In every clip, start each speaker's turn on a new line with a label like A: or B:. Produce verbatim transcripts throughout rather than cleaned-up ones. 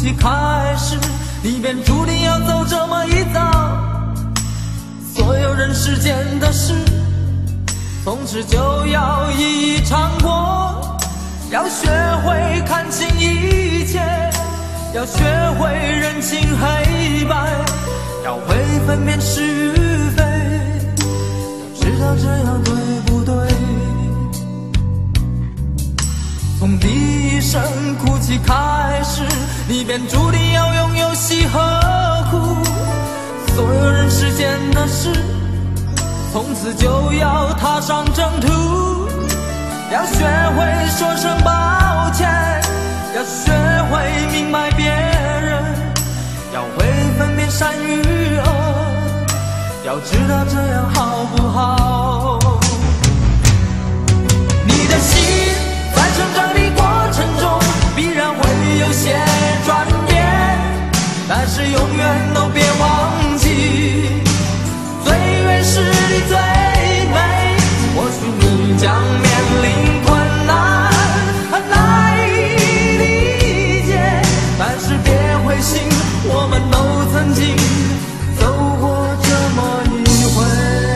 A: 泣开始，你便注定要走这么一遭。所有人世间的事，从此就要一一尝过。要学会看清一切，要学会认清黑白，要会分辨是与非，要知道这样对不对。从第一声哭泣开始，你便注定要拥有喜和苦。所有人世间的事，从此就要踏上征途。要学会说声抱歉，要学会明白别人，要会分辨善与恶，要知道这样好不好。你的心在成长的过程中必然会有些转变，但是永远都别忘记，最原始的最美。或许你将面临困难，很难以理解，但是别灰心，我们都曾经走过这么一回。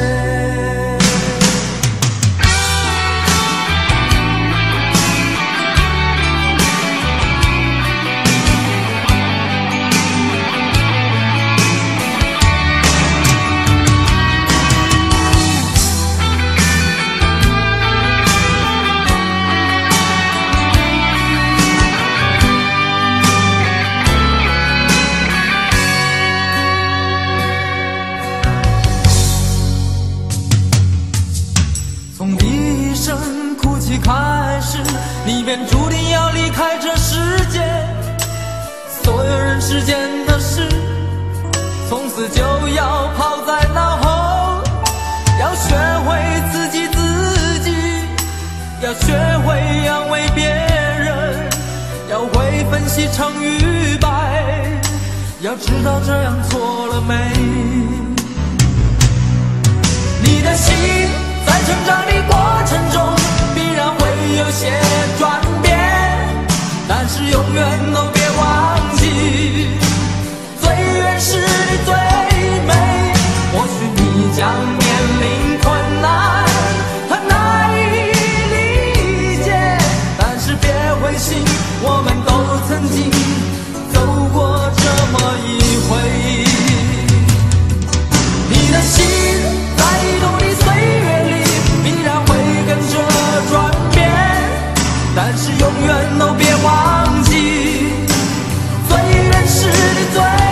A: 从第一声哭泣开始，你便注定要离开这世界。所有人世间的事，从此就要抛在脑后。要学会自己自己，要学会安慰别人，要会分析成与败，要知道这样错了没。你的心在成长的过程中必然会有些转变，但是永远都别忘记，最原始的最美。或许你将面临困难，很难以理解，但是别灰心，我们都曾经走过这么一回。你的心在移动的岁月里必然会跟着转变，但是永远都别忘记，最原始的最